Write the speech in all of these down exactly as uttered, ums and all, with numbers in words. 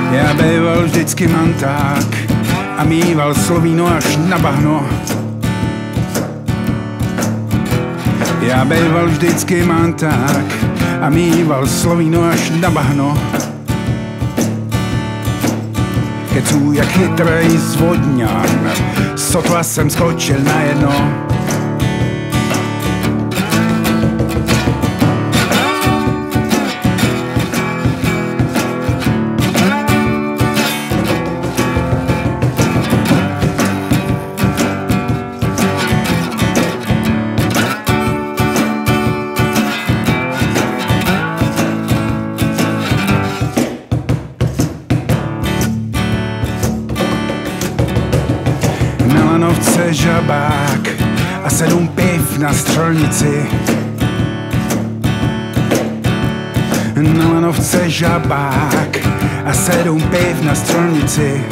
Já býval vždycky manták a mýval Slovíno až na bahno. Já býval vždycky manták a mýval Slovíno až na bahno. Keců jak chytrej zvodňan, sotva jsem skočil na jedno. Na lanovce žabák a sedm piv na střelnici. Na lanovce žabák a sedm piv na střelnici.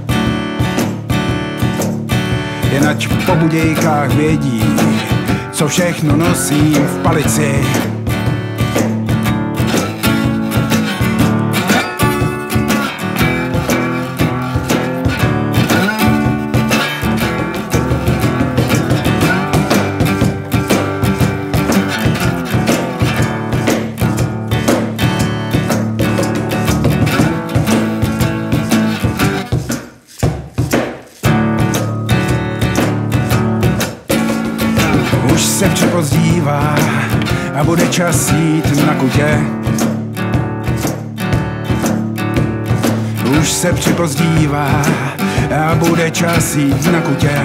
Jen ať po budějkách vědí, co všechno nosím v palici. Už se přepozdívá a bude čas jít na kutě. Už se přepozdívá a bude čas jít na kutě.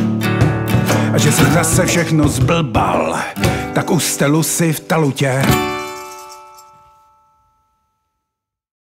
A že jsem zase všechno zblbal, tak ustelu si v talutě.